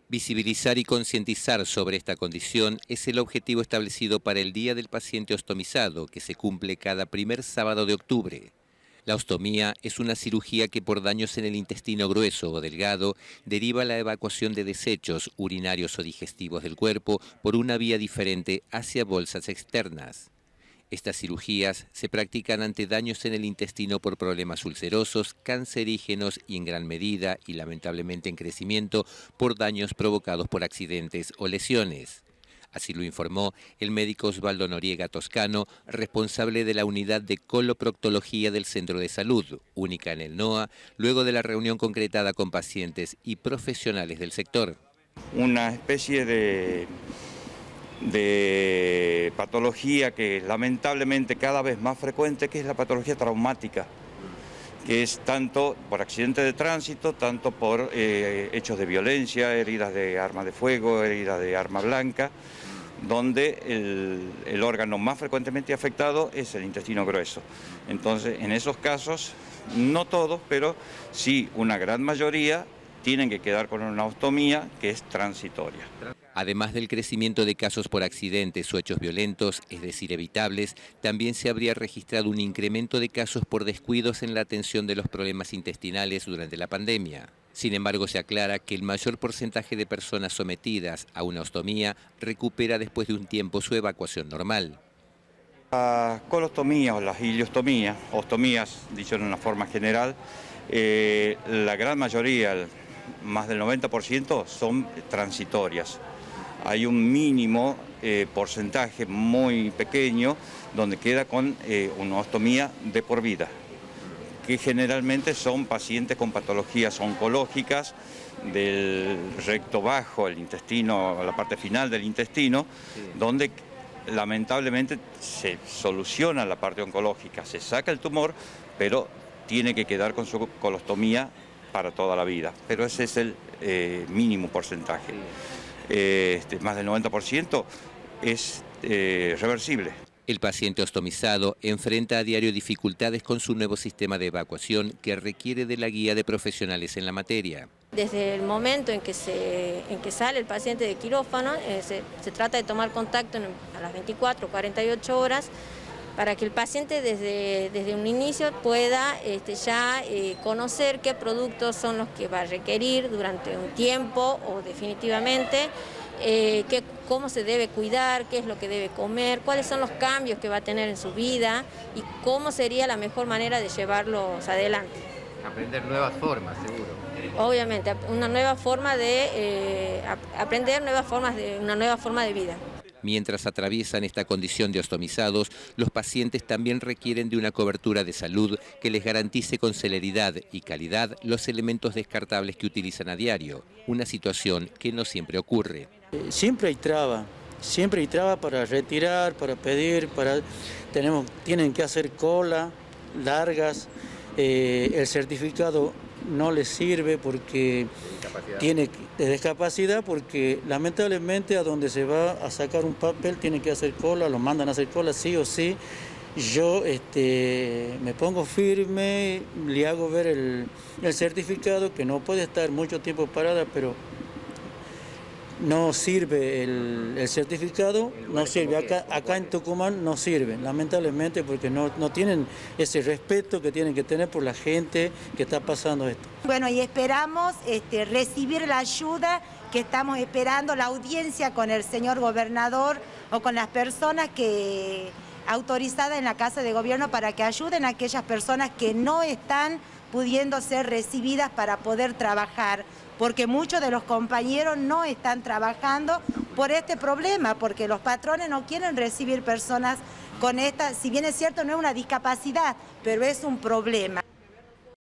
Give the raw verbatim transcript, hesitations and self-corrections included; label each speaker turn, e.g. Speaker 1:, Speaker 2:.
Speaker 1: Visibilizar y concientizar sobre esta condición es el objetivo establecido para el Día del Paciente Ostomizado, que se cumple cada primer sábado de octubre. La ostomía es una cirugía que por daños en el intestino grueso o delgado deriva la evacuación de desechos urinarios o digestivos del cuerpo por una vía diferente hacia bolsas externas. Estas cirugías se practican ante daños en el intestino por problemas ulcerosos, cancerígenos y en gran medida, y lamentablemente en crecimiento, por daños provocados por accidentes o lesiones. Así lo informó el médico Osvaldo Noriega Toscano, responsable de la unidad de coloproctología del Centro de Salud, única en el N O A, luego de la reunión concretada con pacientes y profesionales del sector.
Speaker 2: Una especie de... de patología que lamentablemente cada vez más frecuente, que es la patología traumática, que es tanto por accidentes de tránsito, tanto por eh, hechos de violencia, heridas de arma de fuego, heridas de arma blanca, donde el, el órgano más frecuentemente afectado es el intestino grueso. Entonces, en esos casos, no todos, pero sí una gran mayoría, tienen que quedar con una ostomía que es transitoria.
Speaker 1: Además del crecimiento de casos por accidentes o hechos violentos, es decir, evitables, también se habría registrado un incremento de casos por descuidos en la atención de los problemas intestinales durante la pandemia. Sin embargo, se aclara que el mayor porcentaje de personas sometidas a una ostomía recupera después de un tiempo su evacuación normal.
Speaker 2: La colostomía o las ileostomías, ostomías, dicho en una forma general, eh, la gran mayoría, más del noventa por ciento, son transitorias. Hay un mínimo eh, porcentaje muy pequeño donde queda con eh, una ostomía de por vida, que generalmente son pacientes con patologías oncológicas del recto bajo, el intestino, la parte final del intestino, sí, donde lamentablemente se soluciona la parte oncológica, se saca el tumor, pero tiene que quedar con su colostomía para toda la vida, pero ese es el eh, mínimo porcentaje. Eh, este, más del noventa por ciento es eh, reversible.
Speaker 1: El paciente ostomizado enfrenta a diario dificultades con su nuevo sistema de evacuación que requiere de la guía de profesionales en la materia.
Speaker 3: Desde el momento en que, se, en que sale el paciente de quirófano, eh, se, se trata de tomar contacto en, a las veinticuatro o cuarenta y ocho horas para que el paciente desde, desde un inicio pueda este, ya eh, conocer qué productos son los que va a requerir durante un tiempo o definitivamente, eh, qué, cómo se debe cuidar, qué es lo que debe comer, cuáles son los cambios que va a tener en su vida y cómo sería la mejor manera de llevarlos adelante.
Speaker 1: Aprender nuevas formas, seguro.
Speaker 3: Obviamente, una nueva forma de eh, aprender nuevas formas de una nueva forma de vida.
Speaker 1: Mientras atraviesan esta condición de ostomizados, los pacientes también requieren de una cobertura de salud que les garantice con celeridad y calidad los elementos descartables que utilizan a diario, una situación que no siempre ocurre.
Speaker 4: Siempre hay traba, siempre hay traba para retirar, para pedir, para tenemos, tienen que hacer cola largas, eh, el certificado no les sirve porque tiene de discapacidad, porque lamentablemente a donde se va a sacar un papel tiene que hacer cola, lo mandan a hacer cola sí o sí. Yo este, me pongo firme, le hago ver el, el certificado, que no puede estar mucho tiempo parada, pero no sirve el, el certificado, no sirve. Acá, acá en Tucumán no sirve, lamentablemente, porque no, no tienen ese respeto que tienen que tener por la gente que está pasando esto.
Speaker 5: Bueno, y esperamos este, recibir la ayuda que estamos esperando, la audiencia con el señor gobernador o con las personas que autorizadas en la Casa de Gobierno para que ayuden a aquellas personas que no están pudiendo ser recibidas para poder trabajar, porque muchos de los compañeros no están trabajando por este problema, porque los patrones no quieren recibir personas con esta, si bien es cierto no es una discapacidad, pero es un problema.